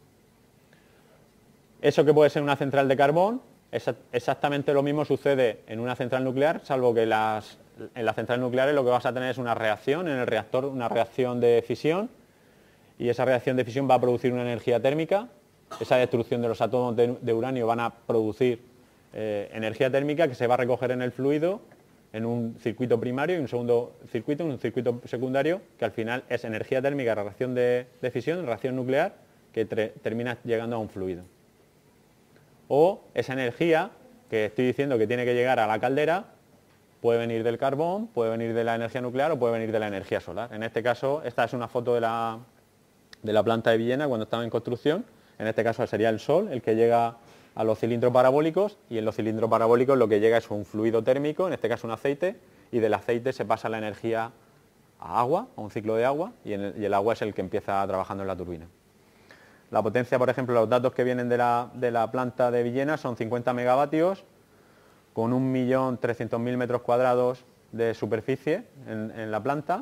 Speaker 1: Eso que puede ser una central de carbón, exactamente lo mismo sucede en una central nuclear, salvo que las, en las centrales nucleares lo que vas a tener es una reacción en el reactor, una reacción de fisión, y esa reacción de fisión va a producir una energía térmica. Esa destrucción de los átomos de, de uranio van a producir eh, energía térmica que se va a recoger en el fluido, en un circuito primario y un segundo circuito, un circuito secundario, que al final es energía térmica, reacción de, de fisión, reacción nuclear, que termina llegando a un fluido. O esa energía que estoy diciendo que tiene que llegar a la caldera, puede venir del carbón, puede venir de la energía nuclear o puede venir de la energía solar. En este caso, esta es una foto de la, de la planta de Villena cuando estaba en construcción. En este caso sería el sol el que llega a los cilindros parabólicos, y en los cilindros parabólicos lo que llega es un fluido térmico, en este caso un aceite, y del aceite se pasa la energía a agua, a un ciclo de agua, y, en el, y el agua es el que empieza trabajando en la turbina. La potencia, por ejemplo, los datos que vienen de la, de la planta de Villena son cincuenta megavatios, con un millón trescientos mil metros cuadrados de superficie en, en la planta,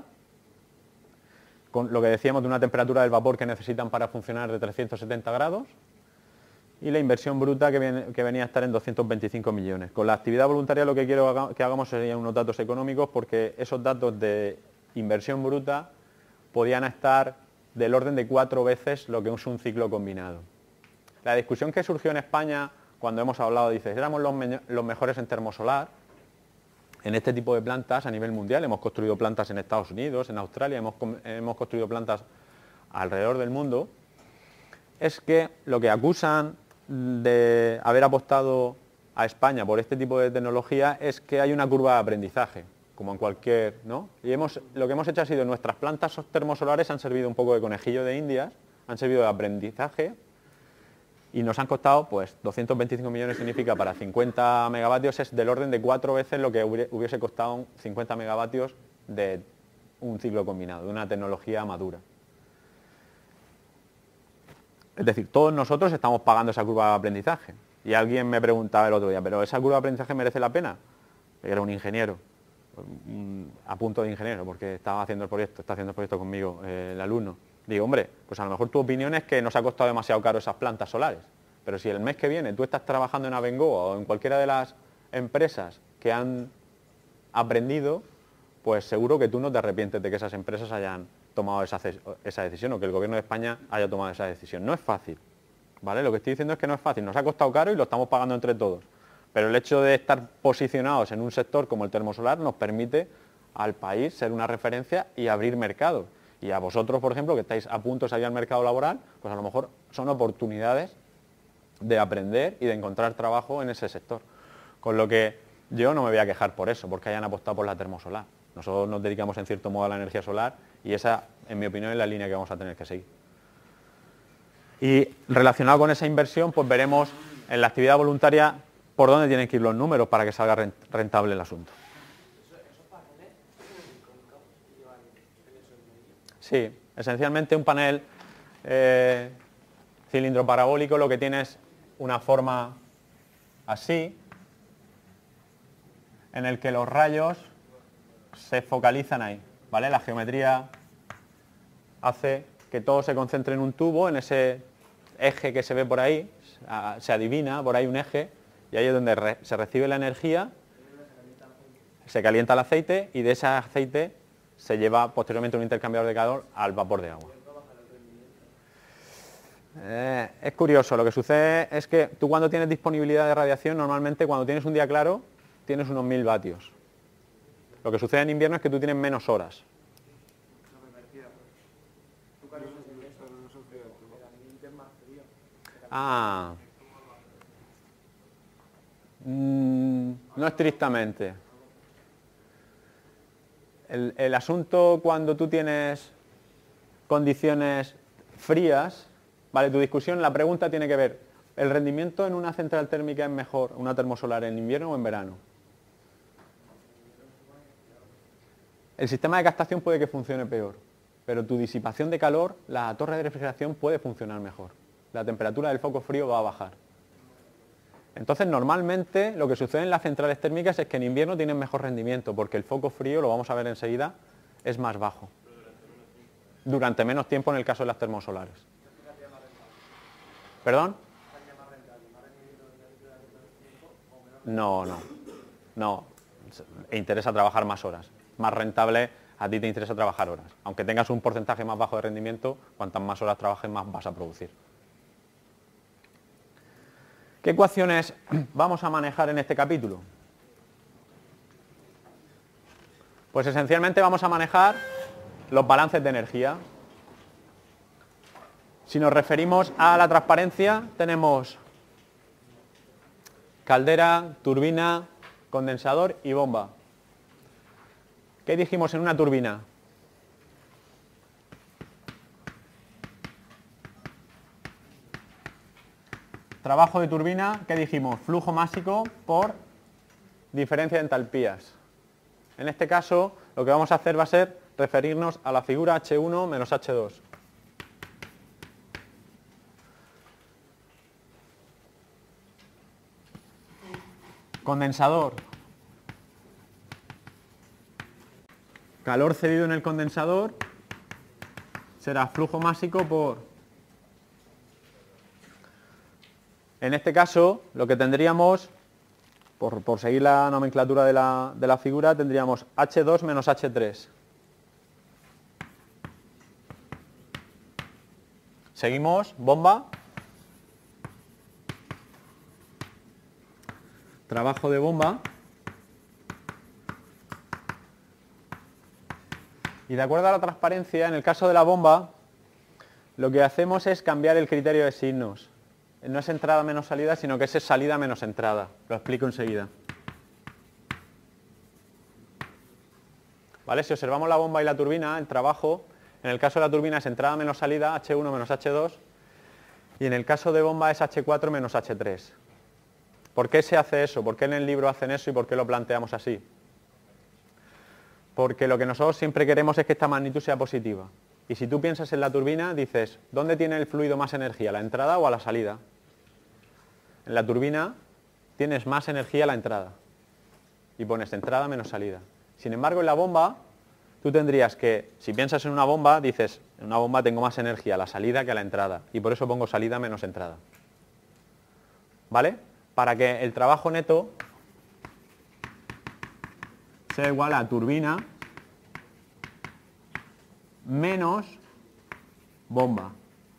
Speaker 1: con lo que decíamos de una temperatura del vapor que necesitan para funcionar de trescientos setenta grados, y la inversión bruta que, viene, que venía a estar en doscientos veinticinco millones. Con la actividad voluntaria lo que quiero que hagamos serían unos datos económicos, porque esos datos de inversión bruta podían estar del orden de cuatro veces lo que es un ciclo combinado. La discusión que surgió en España cuando hemos hablado, dices, éramos los, me los mejores en termosolar, en este tipo de plantas a nivel mundial. Hemos construido plantas en Estados Unidos, en Australia, hemos, hemos construido plantas alrededor del mundo. Es que lo que acusan de haber apostado a España por este tipo de tecnología es que hay una curva de aprendizaje, como en cualquier, ¿no? Y hemos, lo que hemos hecho ha sido, nuestras plantas termosolares han servido un poco de conejillo de indias, han servido de aprendizaje, y nos han costado, pues, doscientos veinticinco millones significa para cincuenta megavatios, es del orden de cuatro veces lo que hubiese costado cincuenta megavatios de un ciclo combinado, de una tecnología madura. Es decir, todos nosotros estamos pagando esa curva de aprendizaje. Y alguien me preguntaba el otro día, ¿pero esa curva de aprendizaje merece la pena? Era un ingeniero, a punto de ingeniero, porque estaba haciendo el proyecto, está haciendo el proyecto conmigo, eh, el alumno. Digo, hombre, pues a lo mejor tu opinión es que nos ha costado demasiado caro esas plantas solares. Pero si el mes que viene tú estás trabajando en Abengoa o en cualquiera de las empresas que han aprendido, pues seguro que tú no te arrepientes de que esas empresas hayan tomado esa, esa decisión, o que el gobierno de España haya tomado esa decisión. No es fácil, ¿vale? Lo que estoy diciendo es que no es fácil, nos ha costado caro y lo estamos pagando entre todos. Pero el hecho de estar posicionados en un sector como el termosolar nos permite al país ser una referencia y abrir mercados. Y a vosotros, por ejemplo, que estáis a punto de salir al mercado laboral, pues a lo mejor son oportunidades de aprender y de encontrar trabajo en ese sector. Con lo que yo no me voy a quejar por eso, porque hayan apostado por la termosolar. Nosotros nos dedicamos en cierto modo a la energía solar y esa, en mi opinión, es la línea que vamos a tener que seguir. Y relacionado con esa inversión, pues veremos en la actividad voluntaria por dónde tienen que ir los números para que salga rentable el asunto. Sí, esencialmente un panel eh, cilindro parabólico lo que tiene es una forma así, en el que los rayos se focalizan ahí, ¿vale? La geometría hace que todo se concentre en un tubo, en ese eje que se ve por ahí, se adivina por ahí un eje, y ahí es donde re, se recibe la energía, se calienta el aceite y de ese aceite se lleva posteriormente un intercambiador de calor al vapor de agua. Eh, es curioso, lo que sucede es que tú cuando tienes disponibilidad de radiación, normalmente cuando tienes un día claro, tienes unos mil vatios. Lo que sucede en invierno es que tú tienes menos horas. Ah. Mm, no estrictamente. El, el asunto cuando tú tienes condiciones frías, vale, tu discusión, la pregunta tiene que ver, ¿el rendimiento en una central térmica es mejor, una termosolar, en invierno o en verano? El sistema de captación puede que funcione peor, pero tu disipación de calor, la torre de refrigeración puede funcionar mejor. La temperatura del foco frío va a bajar. Entonces, normalmente, lo que sucede en las centrales térmicas es que en invierno tienen mejor rendimiento, porque el foco frío, lo vamos a ver enseguida, es más bajo. Durante menos tiempo en el caso de las termosolares. ¿Perdón? No, no. No. e interesa trabajar más horas. Más rentable, a ti te interesa trabajar horas. Aunque tengas un porcentaje más bajo de rendimiento, cuantas más horas trabajes, más vas a producir. ¿Qué ecuaciones vamos a manejar en este capítulo? Pues esencialmente vamos a manejar los balances de energía. Si nos referimos a la transparencia, tenemos caldera, turbina, condensador y bomba. ¿Qué dijimos en una turbina? Trabajo de turbina, ¿qué dijimos? Flujo másico por diferencia de entalpías. En este caso, lo que vamos a hacer va a ser referirnos a la figura hache uno menos hache dos. Condensador. Calor cedido en el condensador será flujo másico por... En este caso, lo que tendríamos, por, por seguir la nomenclatura de la, de la figura, tendríamos hache dos menos hache tres. Seguimos, bomba. Trabajo de bomba. Y de acuerdo a la transparencia, en el caso de la bomba, lo que hacemos es cambiar el criterio de signos. No es entrada menos salida, sino que es salida menos entrada. Lo explico enseguida. ¿Vale? Si observamos la bomba y la turbina, el trabajo, en el caso de la turbina es entrada menos salida, hache uno menos hache dos, y en el caso de bomba es hache cuatro menos hache tres. ¿Por qué se hace eso? ¿Por qué en el libro hacen eso y por qué lo planteamos así? Porque lo que nosotros siempre queremos es que esta magnitud sea positiva. Y si tú piensas en la turbina, dices, ¿dónde tiene el fluido más energía, a la entrada o a la salida? En la turbina tienes más energía a la entrada. Y pones entrada menos salida. Sin embargo, en la bomba, tú tendrías que, si piensas en una bomba, dices, en una bomba tengo más energía a la salida que a la entrada. Y por eso pongo salida menos entrada. ¿Vale? Para que el trabajo neto sea igual a turbina menos bomba.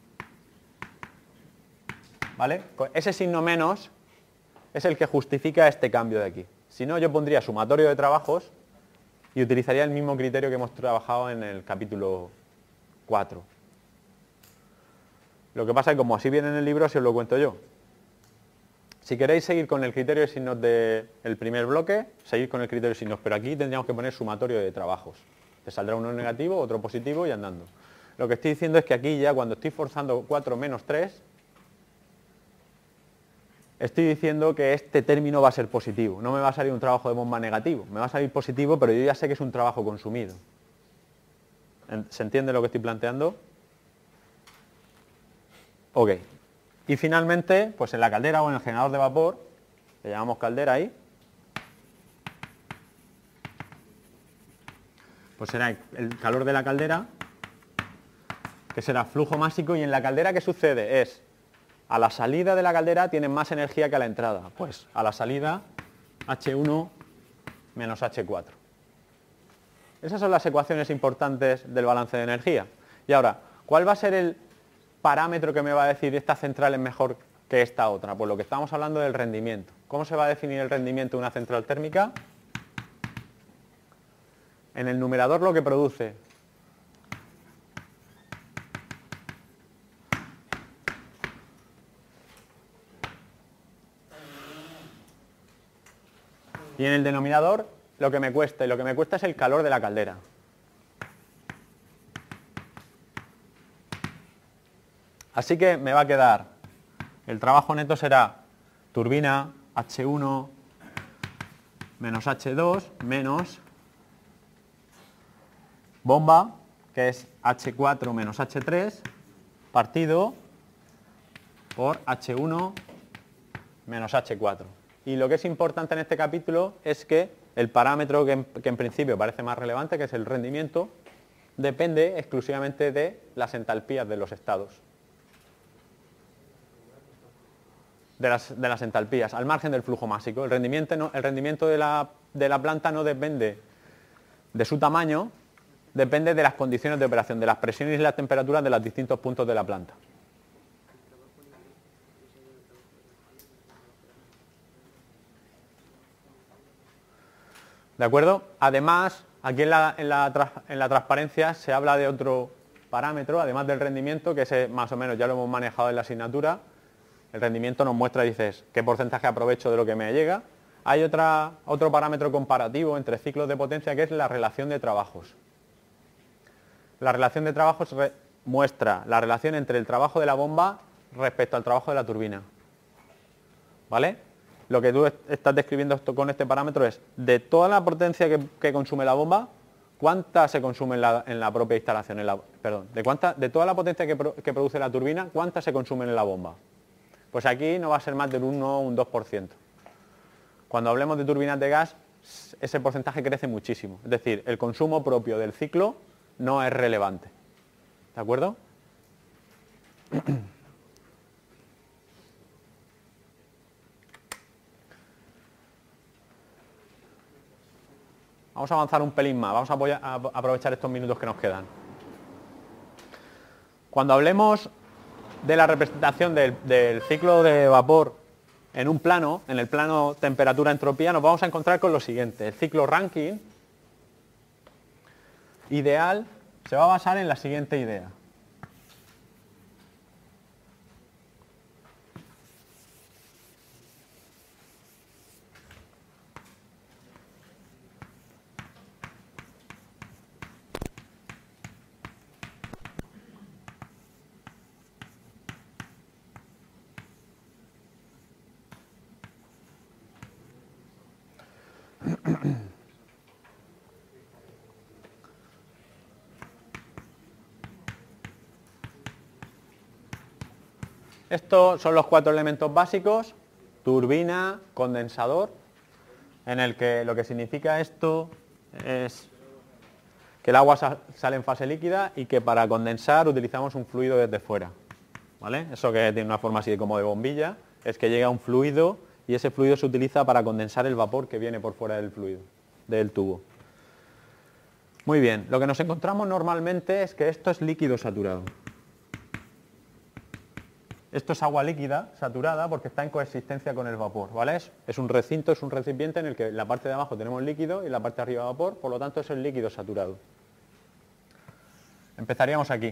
Speaker 1: ¿Vale? Ese signo menos es el que justifica este cambio de aquí. Si no, yo pondría sumatorio de trabajos y utilizaría el mismo criterio que hemos trabajado en el capítulo cuatro. Lo que pasa es que como así viene en el libro, si os lo cuento yo. Si queréis seguir con el criterio de signos del primer bloque, seguid con el criterio de signos, pero aquí tendríamos que poner sumatorio de trabajos. Te saldrá uno negativo, otro positivo y andando. Lo que estoy diciendo es que aquí ya cuando estoy forzando cuatro menos tres, estoy diciendo que este término va a ser positivo. No me va a salir un trabajo de bomba negativo. Me va a salir positivo, pero yo ya sé que es un trabajo consumido. ¿Se entiende lo que estoy planteando? Ok. Y finalmente, pues en la caldera o en el generador de vapor, le llamamos caldera ahí, pues será el calor de la caldera, que será flujo másico, y en la caldera ¿qué sucede? Es, a la salida de la caldera tienen más energía que a la entrada. Pues a la salida, hache uno menos hache cuatro. Esas son las ecuaciones importantes del balance de energía. Y ahora, ¿cuál va a ser el parámetro que me va a decir esta central es mejor que esta otra? Pues lo que estamos hablando del rendimiento. ¿Cómo se va a definir el rendimiento de una central térmica? En el numerador lo que produce. Y en el denominador lo que me cuesta. Y lo que me cuesta es el calor de la caldera. Así que me va a quedar, el trabajo neto será turbina hache uno menos hache dos menos bomba, que es hache cuatro menos hache tres, partido por hache uno menos hache cuatro. Y lo que es importante en este capítulo es que el parámetro que en, que en principio parece más relevante, que es el rendimiento, depende exclusivamente de las entalpías de los estados. de las, de las entalpías, al margen del flujo másico. El rendimiento, no, el rendimiento de, la, de la planta no depende de su tamaño, depende de las condiciones de operación, de las presiones y las temperaturas de los distintos puntos de la planta. ¿De acuerdo? Además, aquí en la, en, la, en la transparencia se habla de otro parámetro, además del rendimiento, que ese más o menos ya lo hemos manejado en la asignatura. El rendimiento nos muestra, dices, qué porcentaje aprovecho de lo que me llega. Hay otra, otro parámetro comparativo entre ciclos de potencia, que es la relación de trabajos. La relación de trabajos re, muestra la relación entre el trabajo de la bomba respecto al trabajo de la turbina. ¿Vale? Lo que tú estás describiendo esto con este parámetro es, de toda la potencia que, que consume la bomba, ¿cuánta se consume en la, en la propia instalación? En la, perdón, de, cuánta, de toda la potencia que, pro, que produce la turbina, ¿cuánta se consume en la bomba? Pues aquí no va a ser más del uno o un dos por ciento. Cuando hablemos de turbinas de gas, ese porcentaje crece muchísimo. Es decir, el consumo propio del ciclo no es relevante. ¿De acuerdo? Vamos a avanzar un pelín más, vamos a, apoyar, a aprovechar estos minutos que nos quedan. Cuando hablemos de la representación del, del ciclo de vapor en un plano, en el plano temperatura-entropía, nos vamos a encontrar con lo siguiente. El ciclo Rankine ideal se va a basar en la siguiente idea. Estos son los cuatro elementos básicos: turbina, condensador, en el que lo que significa esto es que el agua sale en fase líquida y que para condensar utilizamos un fluido desde fuera. ¿Vale? Eso que tiene una forma así como de bombilla, es que llega un fluido y ese fluido se utiliza para condensar el vapor que viene por fuera del fluido, del tubo. Muy bien, lo que nos encontramos normalmente es que esto es líquido saturado. Esto es agua líquida saturada porque está en coexistencia con el vapor, ¿vale? Es, es un recinto, es un recipiente en el que en la parte de abajo tenemos líquido y en la parte de arriba vapor, por lo tanto es el líquido saturado. Empezaríamos aquí.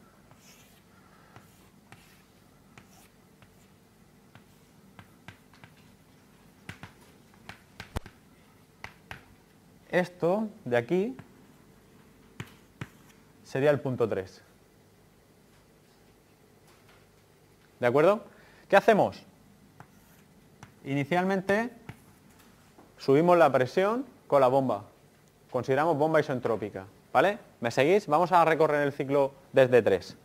Speaker 1: Esto de aquí sería el punto tres. ¿De acuerdo? ¿Qué hacemos? Inicialmente subimos la presión con la bomba. Consideramos bomba isentrópica. ¿Vale? ¿Me seguís? Vamos a recorrer el ciclo desde tres.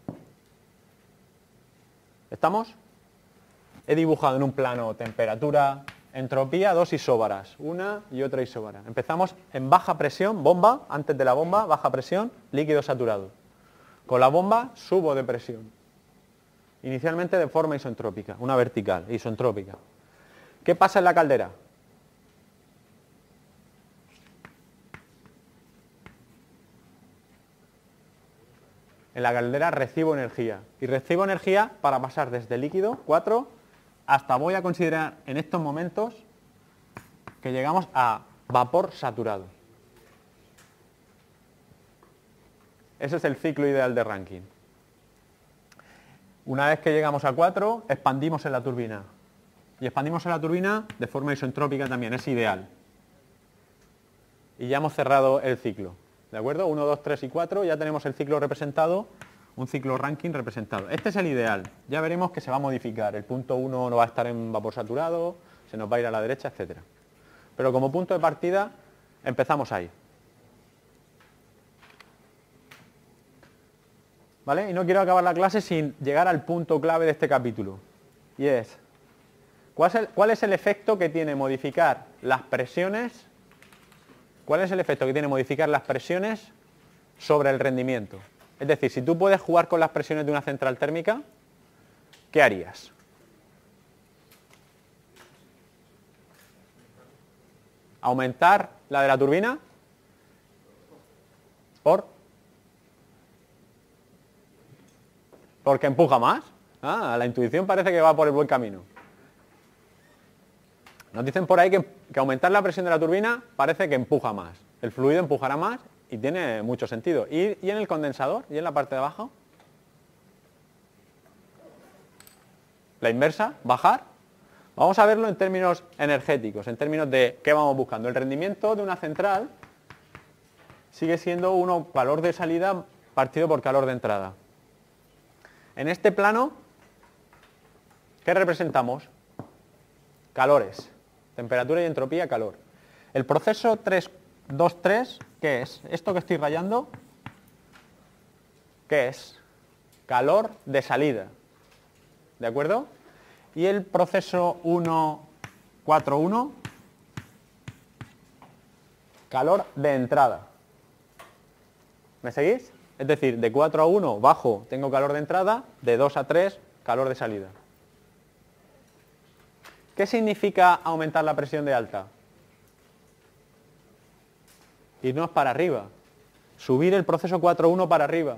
Speaker 1: ¿Estamos? He dibujado en un plano temperatura, entropía, dos isóbaras, una y otra isóbara. Empezamos en baja presión, bomba, antes de la bomba, baja presión, líquido saturado. Con la bomba subo de presión. Inicialmente de forma isentrópica, una vertical, isentrópica. ¿Qué pasa en la caldera? En la caldera recibo energía. Y recibo energía para pasar desde líquido, cuatro, hasta voy a considerar en estos momentos que llegamos a vapor saturado. Ese es el ciclo ideal de Rankine. Una vez que llegamos a cuatro, expandimos en la turbina. Y expandimos en la turbina de forma isentrópica también, es ideal. Y ya hemos cerrado el ciclo. ¿De acuerdo? uno, dos, tres y cuatro, ya tenemos el ciclo representado, un ciclo Rankine representado. Este es el ideal. Ya veremos que se va a modificar. El punto uno no va a estar en vapor saturado, se nos va a ir a la derecha, etcétera. Pero como punto de partida, empezamos ahí. ¿Vale? Y no quiero acabar la clase sin llegar al punto clave de este capítulo. Y es, ¿cuál es el, cuál es el efecto que tiene modificar las presiones? ¿Cuál es el efecto que tiene modificar las presiones sobre el rendimiento? Es decir, si tú puedes jugar con las presiones de una central térmica, ¿qué harías? aumentar la de la turbina. ¿Por? Porque empuja más. Ah, la intuición parece que va por el buen camino. Nos dicen por ahí que, que aumentar la presión de la turbina parece que empuja más. El fluido empujará más y tiene mucho sentido. ¿Y, y en el condensador? ¿Y en la parte de abajo? La inversa, bajar. Vamos a verlo en términos energéticos, en términos de qué vamos buscando. El rendimiento de una central sigue siendo uno calor de salida partido por calor de entrada. En este plano, ¿qué representamos? Calores, temperatura y entropía, calor. El proceso tres dos tres, ¿qué es? Esto que estoy rayando, ¿qué es? Calor de salida, ¿de acuerdo? Y el proceso uno cuatro uno, calor de entrada. ¿Me seguís? Es decir, de cuatro a uno bajo tengo calor de entrada, de dos a tres calor de salida. ¿Qué significa aumentar la presión de alta? Irnos para arriba, subir el proceso cuatro uno para arriba.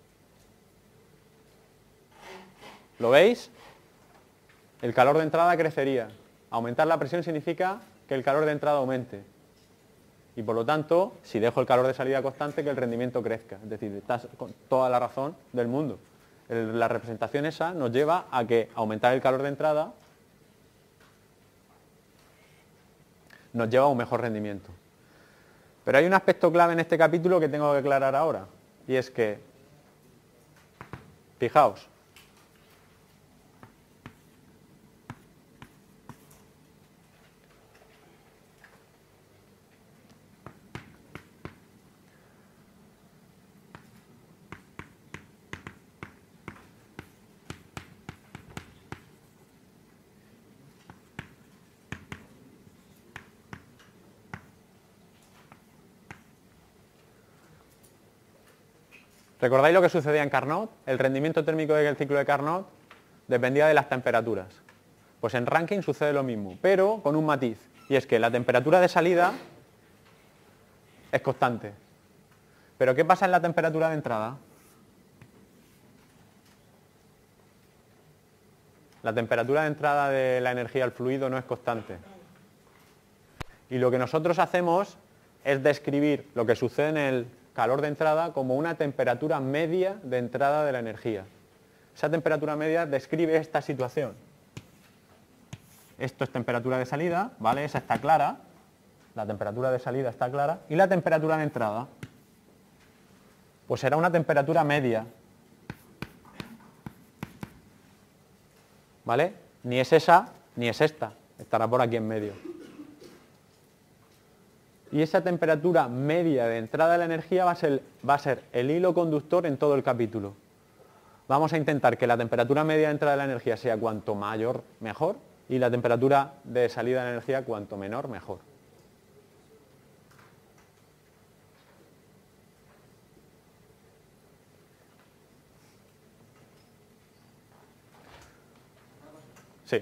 Speaker 1: ¿Lo veis? El calor de entrada crecería. Aumentar la presión significa que el calor de entrada aumente. Y por lo tanto, si dejo el calor de salida constante, que el rendimiento crezca. Es decir, estás con toda la razón del mundo. El, la representación esa nos lleva a que aumentar el calor de entrada nos lleva a un mejor rendimiento. Pero hay un aspecto clave en este capítulo que tengo que aclarar ahora. Y es que, fijaos, ¿recordáis lo que sucedía en Carnot? El rendimiento térmico del ciclo de Carnot dependía de las temperaturas. Pues en Rankine sucede lo mismo, pero con un matiz. Y es que la temperatura de salida es constante. ¿Pero qué pasa en la temperatura de entrada? La temperatura de entrada de la energía al fluido no es constante. Y lo que nosotros hacemos es describir lo que sucede en el calor de entrada como una temperatura media de entrada de la energía. Esa temperatura media describe esta situación. Esto es temperatura de salida, ¿vale? Esa está clara. La temperatura de salida está clara. ¿Y la temperatura de entrada? Pues será una temperatura media. ¿Vale? Ni es esa, ni es esta. Estará por aquí en medio. Y esa temperatura media de entrada de la energía va a ser, va a ser el hilo conductor en todo el capítulo. Vamos a intentar que la temperatura media de entrada de la energía sea cuanto mayor, mejor, y la temperatura de salida de la energía cuanto menor, mejor. Sí.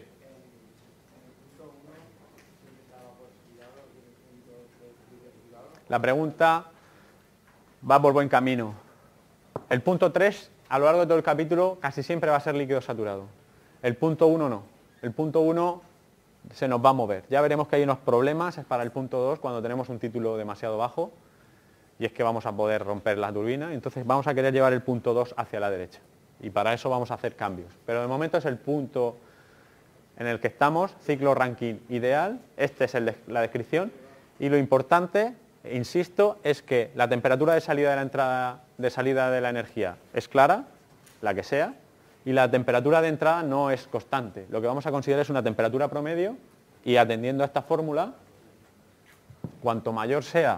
Speaker 1: La pregunta va por buen camino. El punto tres, a lo largo de todo el capítulo, casi siempre va a ser líquido saturado. El punto uno no. El punto uno se nos va a mover. Ya veremos que hay unos problemas para el punto dos cuando tenemos un título demasiado bajo, y es que vamos a poder romper la turbina, entonces vamos a querer llevar el punto dos hacia la derecha. Y para eso vamos a hacer cambios. Pero de momento es el punto en el que estamos, ciclo Rankine ideal, esta es el de, la descripción, y lo importante, insisto, es que la temperatura de salida de la entrada de salida de la energía es clara, la que sea, y la temperatura de entrada no es constante. Lo que vamos a considerar es una temperatura promedio, y atendiendo a esta fórmula, cuanto mayor sea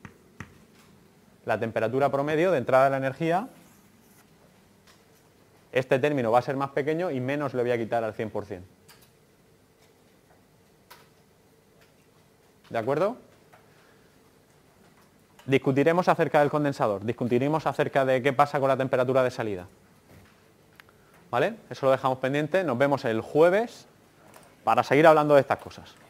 Speaker 1: la temperatura promedio de entrada de la energía, este término va a ser más pequeño y menos le voy a quitar al cien por cien. ¿De acuerdo? Discutiremos acerca del condensador, discutiremos acerca de qué pasa con la temperatura de salida. ¿Vale? Eso lo dejamos pendiente, nos vemos el jueves para seguir hablando de estas cosas.